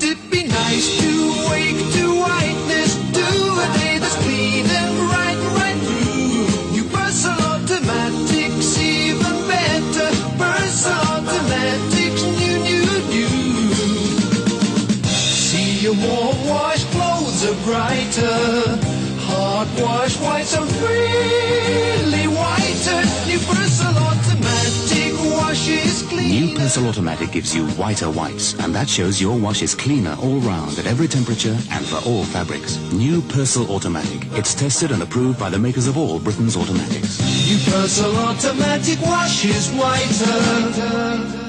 it be nice to wake to whiteness? Do a day that's clean and right, right through. New Persil Automatics, even better. Persil Automatics, new, new, new. See your warm wash clothes are brighter. Hard wash whites are really whiter. New Persil Automatic washes clean. New Persil Automatic gives you whiter whites, and that shows your wash is cleaner all round at every temperature and for all fabrics. New Persil Automatic. It's tested and approved by the makers of all Britain's automatics. New Persil Automatic washes whiter.